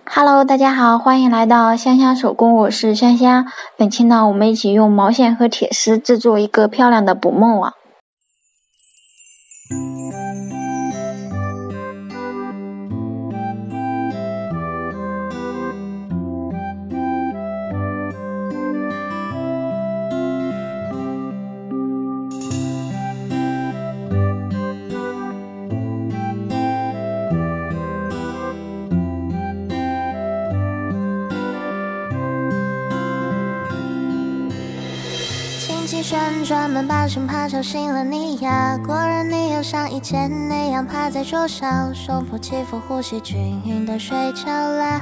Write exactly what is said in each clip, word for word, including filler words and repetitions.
Hello， 大家好，欢迎来到香香手工，我是香香。本期呢，我们一起用毛线和铁丝制作一个漂亮的捕梦网。 轻轻旋转门把手，怕吵醒了你呀。果然你又像以前那样趴在桌上，胸脯起伏，呼吸均匀的睡着啦。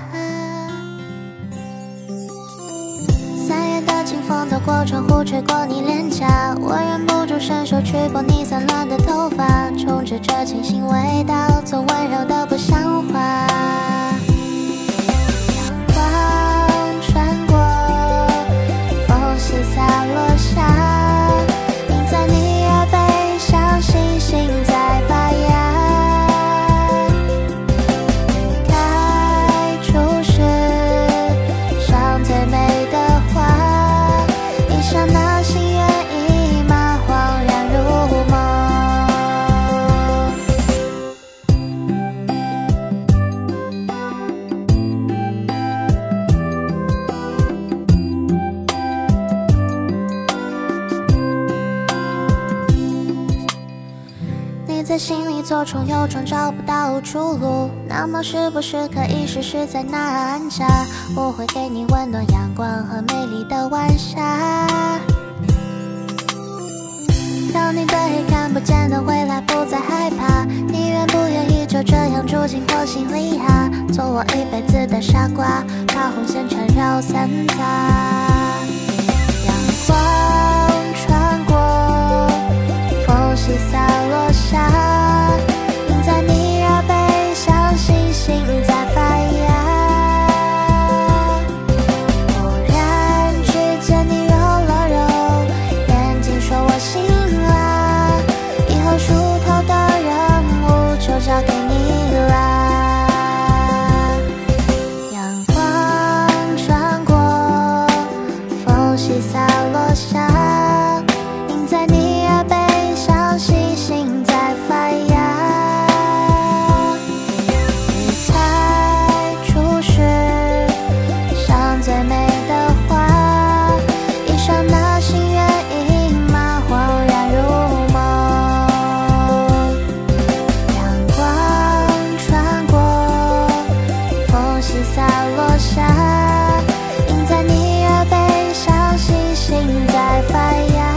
三月的清风透过窗户吹过你脸颊，我忍不住伸手去拨你散乱的头发，充斥着清新味道，总温柔的不像话。洒落下，印在你耳背，像星星在发芽。离开初时，像最美的花，一刹那心猿意马，恍然如梦。在心里左闯右闯，找不到出路，那么是不是可以试试在那安家？我会给你温暖阳光和美丽的晚霞，让你对黑看不见的未来不再害怕。你愿不愿意就这样住进我心里啊？做我一辈子的傻瓜，把红线缠绕散洒。阳光穿过缝隙洒落下，印在你耳背，像星星在发芽。忽然之间你揉了揉眼睛，说我醒了，以后梳头的任务就交给你啦。阳光穿过缝隙洒落下，印在你耳背，像星星在发芽。离开初时，像最美的花，一刹那心猿意马，恍然如梦。阳光穿过缝隙洒落下，印在你耳背，像星星在发芽。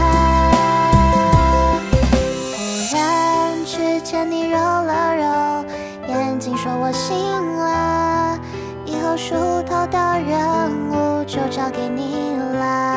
你揉了揉眼睛，说我醒了，以后梳头的任务就交给你啦。